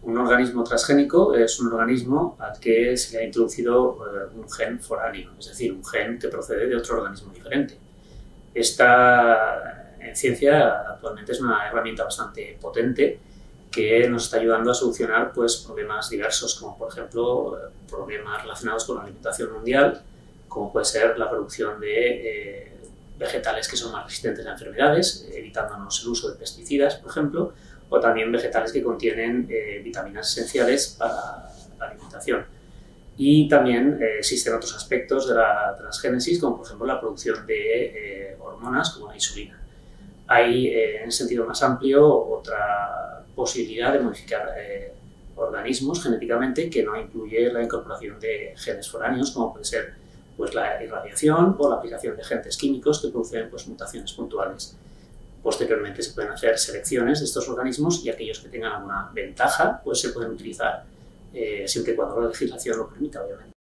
Un organismo transgénico es un organismo al que se le ha introducido un gen foráneo, es decir, un gen que procede de otro organismo diferente. Esta, en ciencia, actualmente es una herramienta bastante potente que nos está ayudando a solucionar problemas diversos, como por ejemplo problemas relacionados con la alimentación mundial, como puede ser la producción de vegetales que son más resistentes a enfermedades, evitándonos el uso de pesticidas, por ejemplo, o también vegetales que contienen vitaminas esenciales para la alimentación. Y también existen otros aspectos de la transgénesis, como por ejemplo la producción de hormonas como la insulina. Hay, en sentido más amplio, otra posibilidad de modificar organismos genéticamente que no incluye la incorporación de genes foráneos, como puede ser la irradiación o la aplicación de agentes químicos que producen mutaciones puntuales. Posteriormente se pueden hacer selecciones de estos organismos y aquellos que tengan alguna ventaja se pueden utilizar siempre y cuando la legislación lo permita, obviamente.